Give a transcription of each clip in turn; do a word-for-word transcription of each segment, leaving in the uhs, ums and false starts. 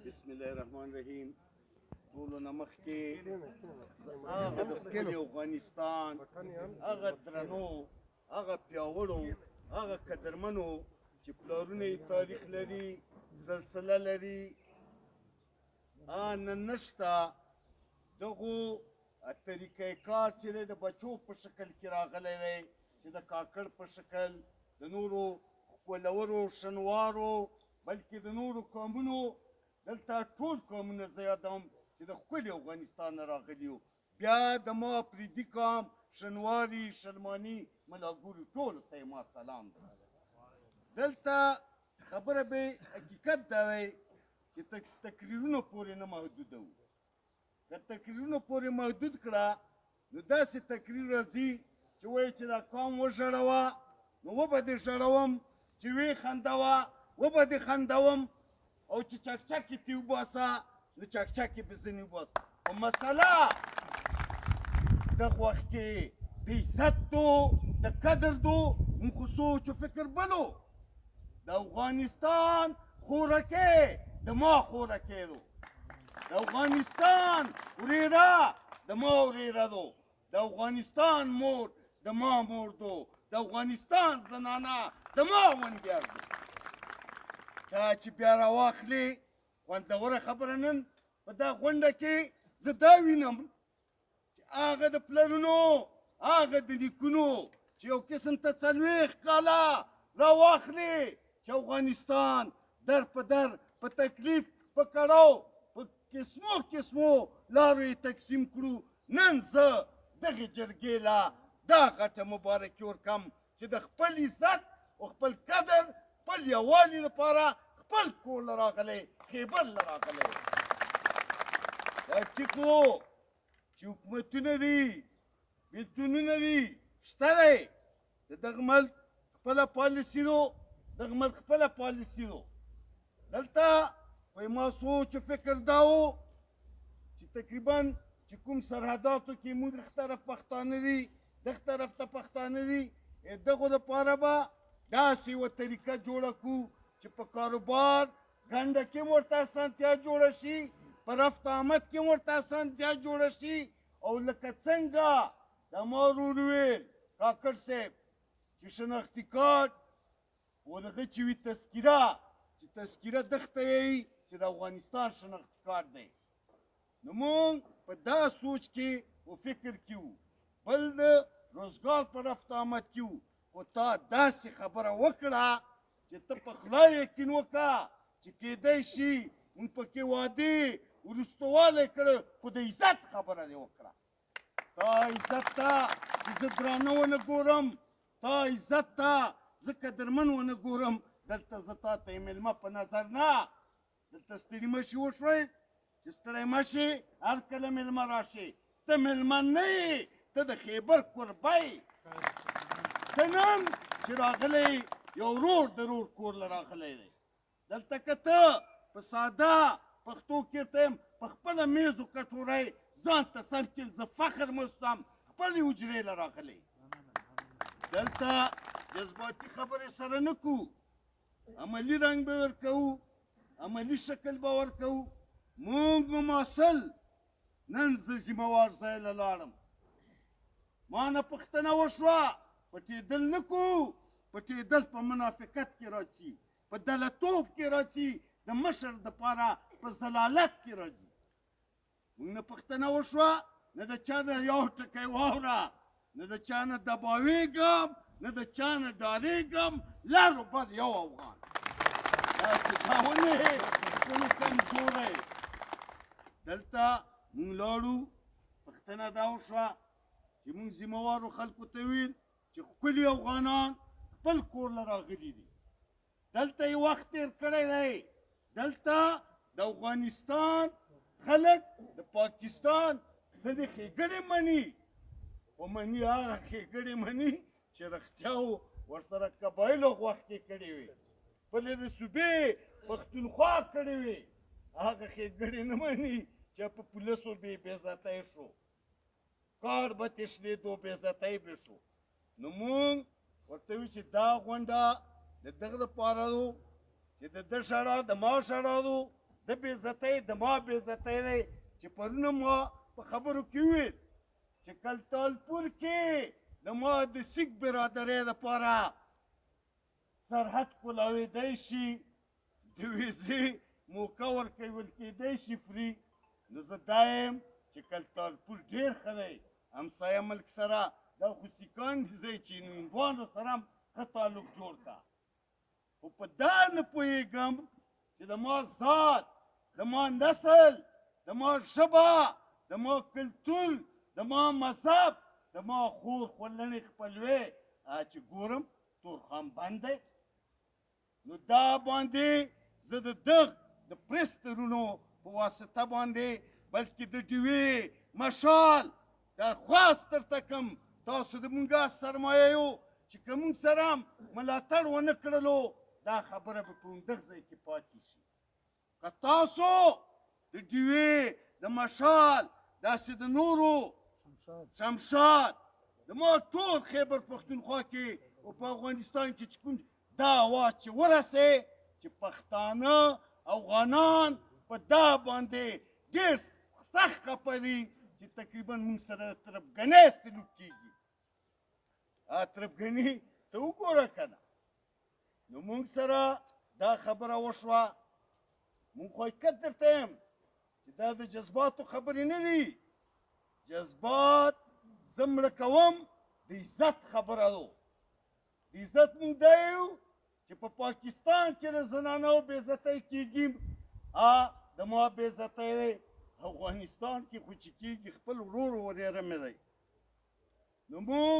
بسم الله الرحمن الرحیم. ټولو نه مخکې هغه د ښکلي افغانستان هغه درنو هغه پیاوړو هغه قدرمنو چې پلارونه یې تاریخ لري سلسله لري نن نشته دغو طریقه کار چې دی د بچو په شکل کې راغلی دی چې د کاکړ په شکل د نورو ښکلورو شنوارو بلکې د نورو قومونو دلته ټول قومونه زه یادوم چې د ښکلي افغانستان نه راغلي وو. بیا د ما پریدي قوم شنواري شلماني ملاګوري ټولو ته ما سلام دی. دلته خبره به حقیقت دا دی چې تقریرونو پورې نه محدوده وو. که تقریرونو پورې محدود کړه نو داسې تقریر راځي چې وایي چې دا قوم وژړوه نو وبه دې ژړوم، چې ویې خندوه وبه دې خندوم، او چې چکچکې تې وباسه نو چکچکې به ځینې وباسه. خو مسله دغه وخت کې د عزت دو د قدر دو مونږ خو سوچ و فکر بلو. د افغانستان خورکې د ما خورکې دو، د افغانستان ورېره د ما ورېره دو، د افغانستان مور د ما مور دو، د افغانستان زنانه د ما ونګر دو. دا چې بیا راواخلې خوندوره خبره نن په دا غونډه کې زه دا وینم چې هغه د پلرونو هغه د نیکونو چې یو قسم ته څلوېښت کاله راواخلې چې افغانستان در په در په تکلیف په کړاو په قسمو قسمو لارو یې تقسیم کړو. نن زه دغې جرګې له دا غټه مبارکي ورکړم چې د خپل عزت او خپل قدر خپل یووالي لپاره خپل کور له راغلی خیبر له راغلی. دا ټیک وو چې حکومتونه دي بېلتونونه دي شته دی د دغه ملک خپله پالیسي دو دغه ملک خپله پالیسي دو. دلته وایي ما سوچ و فکر دا و چې تقریبا چې کوم سرحداتو کې موږ دغه طرف پښتانه دي دغه طرف ته پښتانه دي دغو دپاره به داسې یوه طریقه جوړه کړو چې په کاروبار ګنډه کې هم ورته اسانتیا جوړه شي، په رفت آمد کې هم ورته اسانتیا جوړه شي. او لکه څنګه دا ما ورور ویل کاکړ صاحب چې شناختي کارت و دغه چې وي تذکیره چې تذکیره دغه ته وایي چې د افغانستان شناختي کارت دی. نو مونږ په دا سوچ کې و فکر کې وو، بل د روزګار په رفت آمد کې وو. خو تا داسې خبره وکړه چې ته په خلا یقین وکړه چې کیدی شي مونږ پکې وعدې وروستوالی کړه، خو د عزت خبره دې وکړه. تا عزت ته چې زه درانه ونه ګورم، تا عزت ته زه قدرمن ونه ګورم. دلته زه تا ته یې مېلمه په نظر نه، دلته ستړي مه شي وشوئ چې ستړی مه شي هر کله مېلمه راشي. ته مېلمه نه یې، ته د خیبر کوربه یې. ته نن چې راغلی یو ورور د ورور کور له راغلی دی. دلته که ته په ساده پښتو کې ته یم په خپله میز و کټورۍ ځان ته سم کړي، زه فخر محسوسوم خپلې حجرې له راغلی. دلته جذباتي خبرې سره نه کوو، عملي رنګ به ورکوو، عملي شکل به ورکوو. مونږ مماثل نن زه ذمهوار ځای له لاړم، ما نه پوښتنه وشوه پټېدل نه کوو. پټېدل په منافقت کې راځي، په دلتوب کې راځي، د مشر دپاره په ضلالت کې راځي. موږ نه پوښتنه وشوه، نه د چا نه یو ټکی واوره، نه د چا نه دباوېږم، نه د چا نه ډارېږم. لر و بر یو افغان. داسې دا ونې خپلو کمزوری. دلته موږ لاړو، پوښتنه دا وشوه چې موږ ذمهوارو خلکو ته ویل چې ښکلي افغانان خپل کور له راغلي دي، دلته یې وخت تېر کړی دی. دلته د افغانستان خلک د پاکستان ځینې ښېګړې مني، خو مني هغه ښېګړې مني چې رښتیا ورسره قبایلو غوښتې کړې وي، خپلې د صوبې پښتونخوا کړې وي. هغه ښېګړې نه مني چې په پولیسو بې بېعزتی شو، کار به تشلیدو، بېعزتی به شو. نو مونږ ورته وي چې دا غونډه د دغه دپاره و چې د ده ژړا د ما ژړا دو، د بې عزتۍ د ما بې عزتۍ دی چې پرونه ما په خبرو کې وویل چې کلتالپور کې د ما د سیک برادرۍ دپاره سرحد کلاوېدی شي د ویزې موقع ورکول کېدی شي فري نو زه دا یم چې کلتالپور ډېر ښه دی همسایه ملک سره دا خو سیکان دي ځای چې هندوانو سره هم ښه تعلق جوړ کړه خو په دا نه پوهېږم چې د ما ذات د ما نسل د ما ژبه د ما کلتور د ما مذهب د ما خور خولنې خپلوې چې ګورم تورخان بند دی نو دا باندې زه د دغ د پرس ترونو په واسطه باندې بلکې د ډیوې مشال درخواست درته کوم تاسو د مونږه سرمایه یو چې که مونږ سره هم ملاتړ ونه کړلو دا خبره به په همدغه ځای کې پاتې شي که تاسو د ډیوې د مشال داسې د نورو شمشاد د ما ټول خیبر پښتونخوا کې او په افغانستان کې چې کوم دا اواز چې ورسې چې پښتانه افغانان په دا باندې ډېر سخت خفه دي چې تقریبا موږ سره تربګنۍ سلوک کېږي تربګني ته وګوره که نه نو موږ سره دا خبره وشوه موږ خو حقیقت درته یم چې دا د جذباتو خبرې نه دي جذبات زه مړه کوم د عزت خبره ده د عزت موږ دا یو چې په پاکستان کې د زنانو بې عزتۍ کېږي د ما بې عزتۍ دی افغانستان کې خو چې کېږي خپل ورور ورېره مې دی نو موږ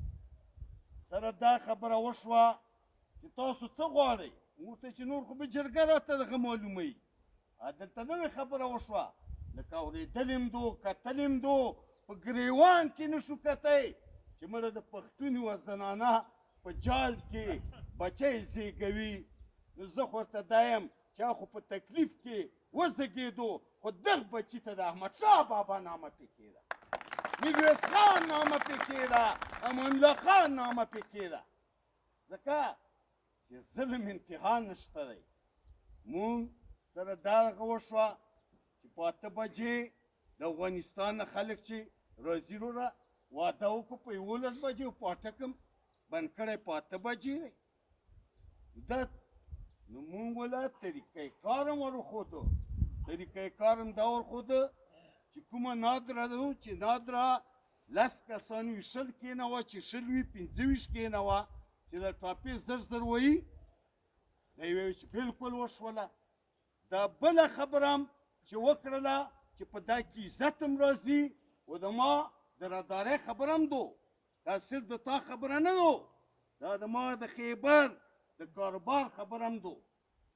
سره دا خبره وشوه چې تاسو څه غواړئ موږ ته چې نور خو به جرګه راته دغه معلوموي دلته نوې خبره وشوه لکه اورېدل یم دو کتل یم دو په ګریوان کې نه شو کتی چې مړه د پښتون یوه زنانه په جال کې بچی زیږوي نو زه خو ورته دا یم چې خو په تکلیف کې وزېږېدو خو دغه بچي ته د احمدشاه بابا نامه پې کېده میرویس خان نامه پې کېده امان الله خان نامه پې کېده ځکه چې ظلم انتها نشته دی مونږ سره دا دغه وشوه چې په اته بجې د افغانستان نه خلک چې راځي وروره واده وکړو په یولس بجې او پاټک هم بند کړی په اته بجې دی دا نو مونږ وله طریقه کار هم ورښودو طریقه کار هم دا ورښوده چې کومه نادره ده چې نادره لس کسان وي شل کېنوه چې شل وي پنځه ویشت کېنوه چې د ټاپې زر زر وایي دی وایي چې بلکل وشوله دا بله خبره هم چې وکړله چې په دا کې عزت هم راځي او د ما د رادارۍ خبره هم دو دا صرف د تا خبره نه دو دا د ما د خیبر د کاروبار خبره هم دو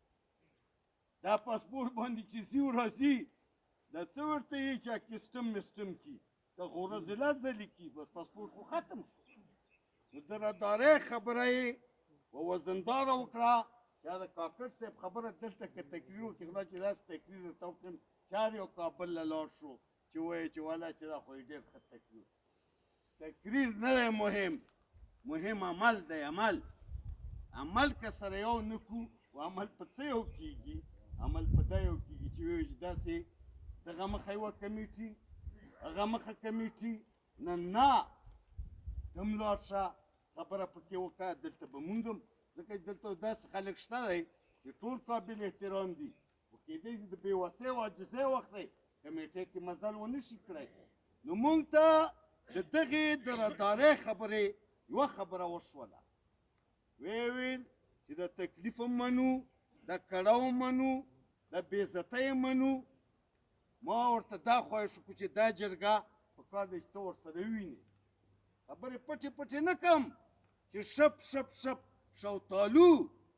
دا پاسپورټ باندې چې ځي او راځي دا څه ورته یې چې اکسټم مسټم کي د غوره ضلع ځلې کي بس پاسپورټ خو ختم شو نو د رادارۍ خبره یې په وزنداره وکړه چې د کاکړ صاحب خبره دلته که تقریر وکړي خدای چې داسې تقریر درته وکړم چار یو کابل له لاړ شو چې وایي چې والا چې دا خو یې ډېر ښه تقریر تقریر نه دی مهم مهم عمل دی عمل عمل که سره یو نه کړو و عمل په څه یو کېږي عمل په دا یو کېږي چې وایي چې داسې دغه مخه یوه کمیټي هغه مخه کمیټي نه نه ته هم لاړ شه خبره پکې وکړه دلته به مونږ هم ځکه دلته داسې خلک شته دی چې ټول قابل احترام دي خو کېدی شي د بې وسۍ او عاجزۍ وخت دی کمیټۍ کې مزل ونه شي کړی نو مونږ ته د دغې د رادارۍ خبرې یوه خبره وشوله ویې ویل چې د تکلیف هم منو د کړاو منو د بې عزتۍ منو ما ورته دا خواهش وکړو چې دا جرګه په کار دی چې ته ورسره ووینې خبرې پټې پټې نه کم چې شپ شپ شپ شوتالو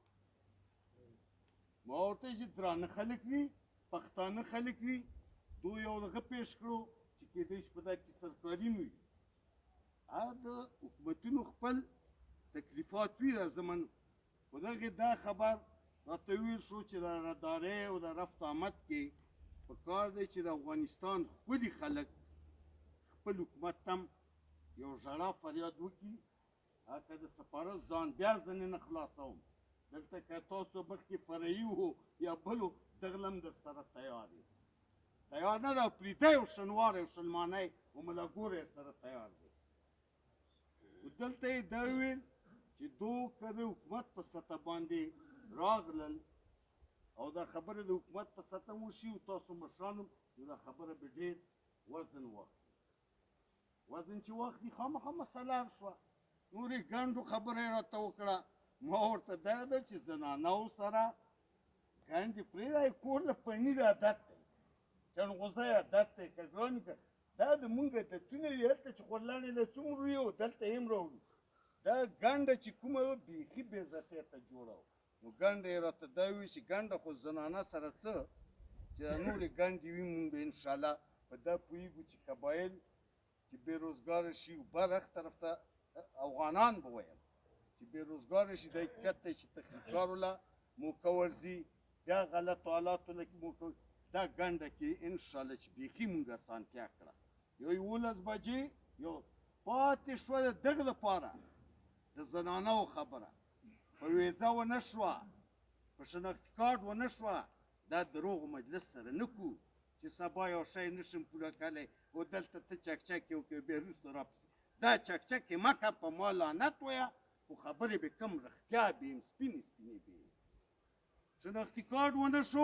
ما ورته چې درانه خلک وي پښتانه خلک وي دو یو دغه پیش کړو چې کېدی شي په دا کې سرکاري نه وي هغه د حکومتونو خپل تکلیفات وي دا زمن خو دغې دا خبر راته ویل شو چې د رادارۍ او د رفت آمد کې په کار دی چې د افغانستان ښکلي خلک خپل حکومت ته یو ژړا فریاد وکړي هغه د سفارت ځان بیا ځنې نه خلاصوم دلته که تاسو مخکې فرعي وو یا بل دغلم در سره تیار یم تیار نه ده پریته یو شنوار یو شلمانی و ملګری یې سره تیار دی دلته یې دا وویل چې دو که د حکومت په سطح باندې راغلل او دا خبره د حکومت په سطح وشي او تاسو مشرانو نو دا خبره به ډېر وزن واخلي وزن چې واخلي خامخا مسله حل شوه نورې ګنډو خبره یې راته وکړه ما ورته دا ده چې زنانو سره ګنډې پرېږده کور له پنیر عادت دی چڼغوزی عادت دی که ګرانې که دا د مونږ عادتونه دي هلته چې خورلاڼې له څومره وي او دلته یې هم راوړو دا ګنډه چې کومه وه بیخي بې عزتۍ ته جوړه وه نو ګنډه یې راته دا ووي چې ګنډه خو زنانه سره څه چې دا نورې ګنډې وي مونږ به انشاءالله په دا پوهېږو چې قبایل چې بېروزګاره شي برخ طرف ته افغانان به ویم چې بېروزګاره شي د حقیقت دی چې تخریبکار وله موقع ورځي بیا غلطو حالاتو له موقع دا ګنډه کې انشاءالله چې بیخي مونږ اسانتیا کړه یو یولس بجې یو پاتې شوه د دغه لپاره د زنانو خبره په ویزه ونه شوه په شناختي کارډ ونه شوه دا دروغو مجلس سره نه کړو چې سبا یو شی نشم پوره کولی او دلته ته چکچک یې وکړې بیا وروسته راپسې دا چکچک یې مه کوه په ما لعنت وایه خو خبرې به کم رښتیا به یم سپینې سپینې به یم شناختي کارډ ونه شو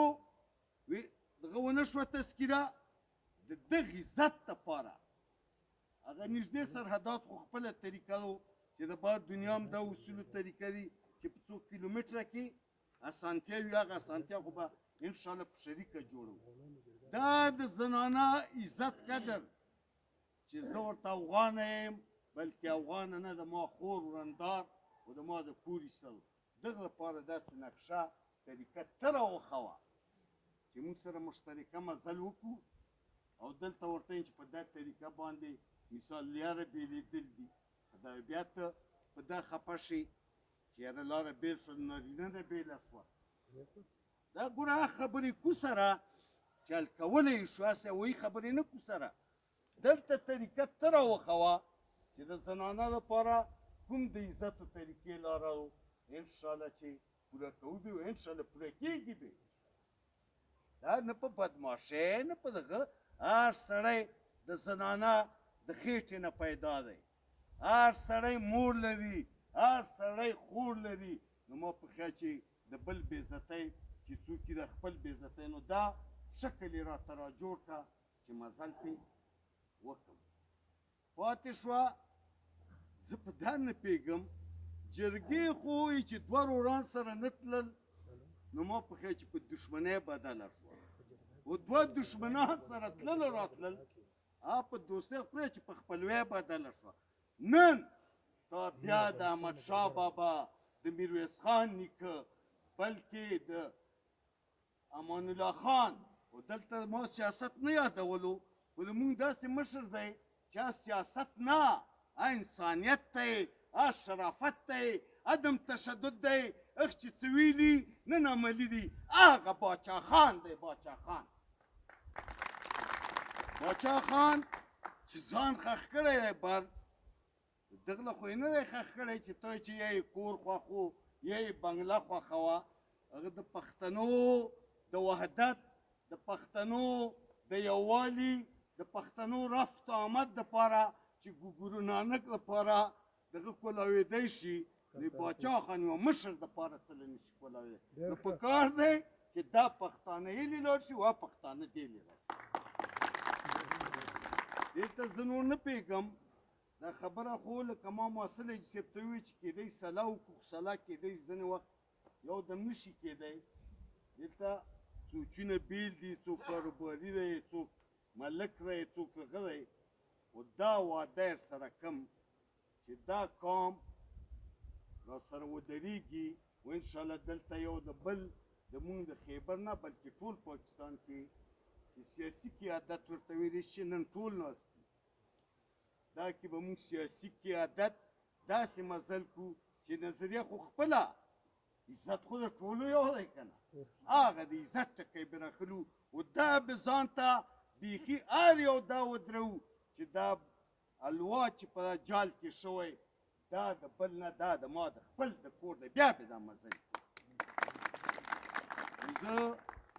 دغه ونه شوه تذکیره د دغه عزت دپاره هغه نږدې سرحدات خو خپله طریقه و چې د بار دنیا هم دا اصولو طریقه دي چې په څو کیلومتره کې اسانتیا وي هغه اسانتیا خو به انشاءالله په شریکه جوړو دا د زنانه عزت قدر چې زه ورته افغانه یم بلکې افغانه نه د ما خور ورندار او د ما د کور ایسل دغه لپاره داسې نقشه طریقه ته راوښوه چې موږ سره مشترکه مزل وکړو او دلته ورته یم چې په دا طریقه باندې مثال لاره بېلېدل دي دا بیا ته په دا خفه شي چې یاره لاره بېل شوه نارینه نه بېله شوه دا ګوره هغه خبرې کو سره چې حل کولی یې شو هسې وایي خبرې نه کو سره دلته طریقه ته راوښوه چې د زنانه لپاره کوم د عزت و طریقې لاره و انشاءالله چې پوره کوو به او انشاءالله پوره کېږي به دا نه په بدماشۍ نه په دغه هر سړی د زنانه د خېټې نه پیدا دی هر سړی مور لري هر سړی خور لري نو ما په خیال چې د بل بېعزتۍ چې څوک د خپل بېعزتۍ نو دا شکل یې راته را جوړ کړه چې مزل پې وکړم پاتې شوه زه په دا نه پوهېږم جرګې خو وایي چې دوه وران سره نه تلل نو ما په خیال چې په دښمنۍ بدله شوه و دوه دښمنان سره تلل او راتلل هغه په دوستۍ خپله چې په خپلوۍ بدله شوه نن تا بیا د احمدشاه بابا د میرویس خان نیکه بلکې د امان الله خان او دلته ما سیاست نه یادولو خو د مونږ داسې مشر دی چې سیاست نه انسانیت دی شرافت دی عدم تشدد دی هغه چې څه ویلي نن عملي دي هغه باچا خان دی باچا خان باچا خان چې ځان ښخ کړی دی بر دغه له خو یې نه دی ښخ کړی چې ته چې یا یې کور خوښو یا یې بنګله خوښوه هغه د پښتنو د وحدت د پښتنو د یووالي د پښتنو رفت آمد دپاره چې ګوګورو نانک لپاره دغه کولاوېدی شي د باچا خان یوه مشر دپاره څه نه شي کولاوېدی نو په کار دی چې دا پښتانه یې لاړ شي او پښتانه دې لاړ شي دې ته زه نور نه پوهېږم دا خبره خو لکه ما محصل حاجي صاحب ته وویل چې کېدی سلا وکړو سلا کېدی ځینې وخت یو دم نه شي کېدی دلته سوچونه بېل دي څوک کاروباري دی څوک ملک دی څوک هغه دی خو دا واده یې سره کم چې دا قام را سره ودرېږي و انشاءالله دلته یو د بل د مونږ د خیبر نه بلکې ټول پاکستان کې چې سیاسي قیادت ورته ویلی شي نن ټول ناست دي دا کې به مونږ سیاسي قیادت داسې مزل کړو چې نظریه خو خپله عزت خو د ټولو یو دی که نه هغه د عزت ټکی به راخلو و دا به ځان ته بیخي هر یو دا ودرو چې دا الوا چې په جال کې شوی دا د بل نه دا د ما د خپل د کور دی بیا به دا مزل زه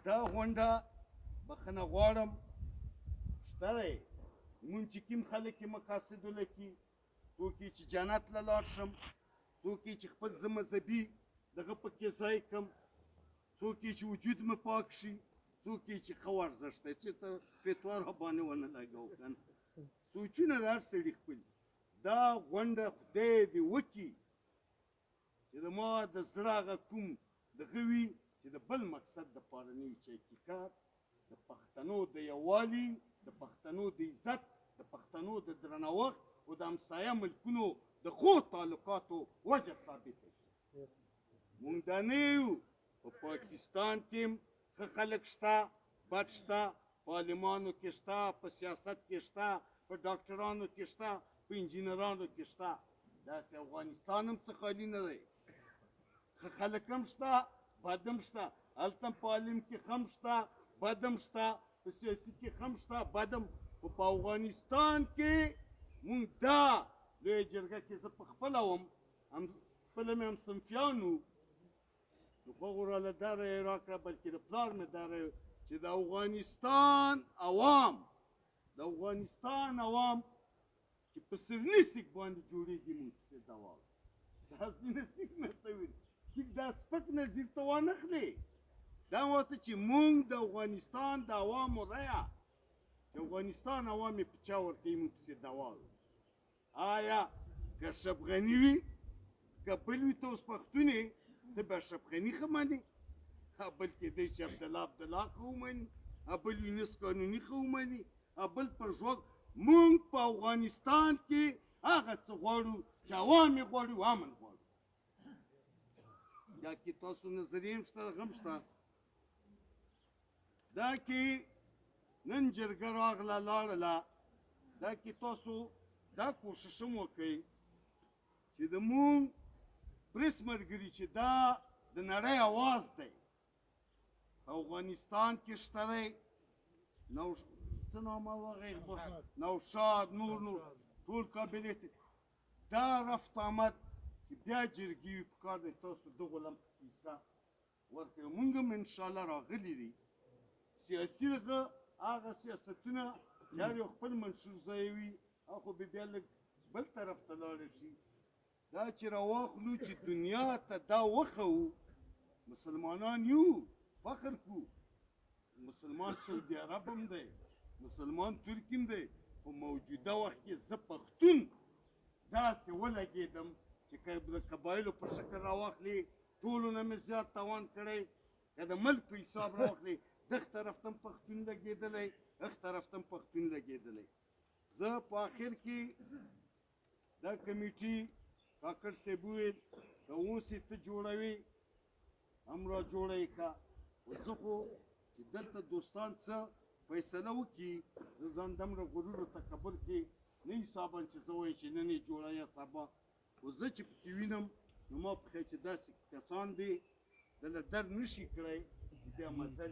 دا غونډه بخښنه غواړم شته دی مونږ چې کوم خلک یې مقاصدو لکي څوک یې چې جنت له لاړ شم څوک یې چې خپل زه مذهبي دغه پکې ځای کړم څوک یې چې وجود مې پاک شي څوک یې چې ښه ورزش دی چې ته فتوا راباندې ونه لګوو که نه سوچونه د هر سړي خپل دا غونډه خدای دې وکړي چې د ما د زړه هغه کوم دغه وي چې د بل مقصد دپاره نه وي چې حقیقت د پښتنو د یووالي د پښتنو د عزت د پښتنو د درناوښت او د همسایه ملکونو د ښو تعلقاتو وجه ثابته شي مونږ دا نه یو په پاکستان کې هم ښه خلک شته بد شته په عالمانو کې شته په سیاست کې شته په ډاکټرانو کې شته په انجینرانو کې شته داسې افغانستان هم څه خالي نه دی ښه خلک هم شته بد هم شته هلته هم په عالم کې هم شته بد هم شته په سیاسي کې هم شته بد هم خو په افغانستان کې مونږ دا لویه جرګه کې زه په خپله وم خپله مې هم صنفیان وو نو خو هغو راله دا رایې راکړه بلکې د پلار مې دا رایې چې د افغانستان عوام د افغانستان عوام چې په سرني سیک باندې جوړېږي مونږ پسې دوال دا ځینې سیک نه ته ویل سیک دا سپک نظیر ته وانخلې دا واسطه چې مونږ د افغانستان د عوامو رایه چې افغانستان عوام یې په چا ورکوي مونږ پسې دوال آیا که اشرف غني وي که بل وي ته اوس پښتون یې ته به اشرف غني ښه منې بل کېدی چې عبدالله عبدالله ښه ومني بل یونس قانوني ښه ومني بل پر ژوند مونږ په افغانستان کې هغه څه غواړو چې عوام یې غواړي او امن غواړو دا کې تاسو نظریې هم شته هغه هم شته دا کې نن جرګه راغله لاړله دا کې تاسو دا کوشش هم وکئ چې د مونږ پریس ملګري چې دا د نړۍ اواز دی افغانستان کې شته دی نو څه نام هغه نوشاد نور نور ټول قابلیت دا رفت آمد چې بیا جرګې وي پکار دی تاسو دغو لم کیسه ورکوي مونږ هم انشاءالله راغلي دي سیاسي دغه هغه سیاستونه چې هر یو خپل منشور ځای وي هغه خو به بیا لږ بل طرف ته لاړه شي دا چې راواخلو چې دنیا ته دا وښوو مسلمانان یو فخر کو مسلمان سعودي عرب هم دی مسلمان ترک هم دی خو موجوده وخت کې زه پښتون داسې ولګېدم چې که د قبایلو په شکل راواخلې ټولو نه مې زیات توان کړی که د ملک په حساب راواخلې دغ طرف ته هم پښتون لګېدلی هغ طرف ته هم پښتون لګېدلی زه په آخر کې دا کمیټي کاکړ صاحب وویل که اوس یې ته جوړوې هم را جوړه یې کړه خو زه خو چې دلته دوستان څه فیصله وکړي زه ځان دومره غرور و تکبر کې نه حسابم چې زه وایم چې نن یې جوړه یا سبا خو زه چې پکې وینم نو ما پکې چې داسې کسان دي دله در نشي کړی چې بیا مزل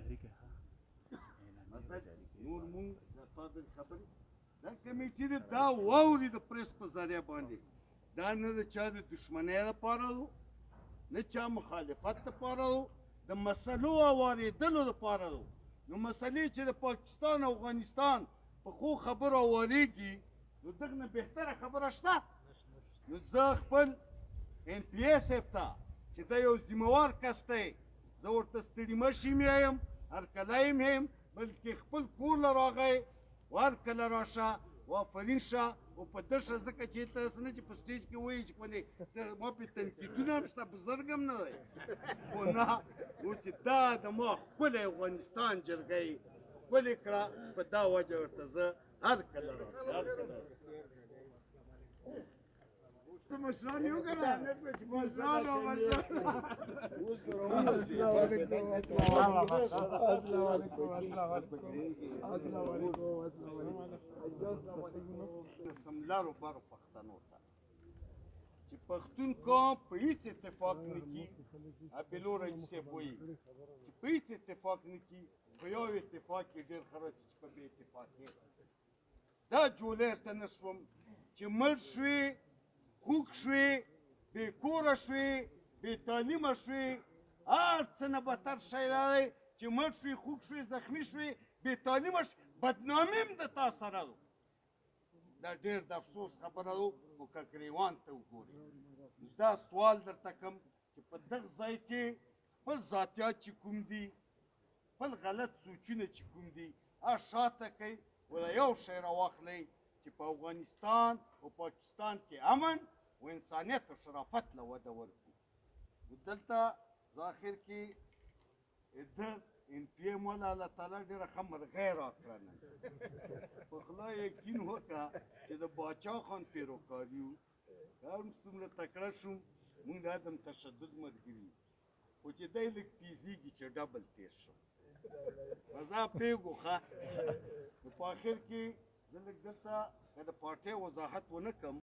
مزل نور مونږ د تا د خبرې دا کمیټې دی دا واوري د پریس په ذریعه باندې دا نه د چا د دشمنۍ دپاره و نه چا مخالفت دپاره و د مسلو اوارېدلو دپاره و نو مسلې چې د پاکستان او افغانستان په ښو خبرو اوارېږي نو دغه نه بهتره خبره شته نو زه خپل ایم پی ای صاحب ته چې دا یو ذمهوار کس دی زه ورته ستړي مشي مې یم هرکلی یم یم بلکې خپل کور له راغی و هرکله راشه و آفرین شه او په ده شه ځکه چې ته هسې نه چې په سټیج کې وایي چې ولې ما پرې تنقیدونه هم شته بزرګ هم نه دی خو نه و چې دا د ما ښکلی افغانستان جرګه یې ښکلې کړه په دا وجه ورته زه هرکله راشه هرکله تو مشران یو کنه مشران او سملارو بارو پښتنو ته چې پښتون قوم په هیڅ اتفاق نه کي بلوره چې صاحب وایي چې په هیڅ اتفاق نه کي په یو اتفاق کې ډېر ښه راځي چې په بې اتفاقي دا جولې ته نه شوم چې مړ شوې خوږ شوې بې کوره شوې بې تعلیمه شوې هر څه نه بدتر شی دا دی چې مړ شوې خوږ شوې زخمي شوې بې تعلیمه بدنامي هم د تا سره ده دا ډېر د افسوس خبره ده خو که ګریوان ته وګورې دا سوال درته کوم چې په دغه ځای کې خپل ذاتیات چې کوم دي خپل غلط سوچونه چې کوم دي هغه شاته کوي و د یو شی راواخلئ چې په افغانستان او پاکستان کې امن و انسانیت او شرافت له وده ورکړو دلته زه اخر کې د ان پی ایم والا الله تعالی ډېره ښه مرغۍ راکړه نن په خوله یقین وکړه چې د باچا خان پیروکار یو هر څومره تکړه شوم مونږ د عدم تشدد ملګري خو چې دی لږ تیزېږي چې ډبل تېر شم رضا پرېږدو ښه نو په اخر کې زه لږ دلته که د پارټۍ وضاحت ونه کړم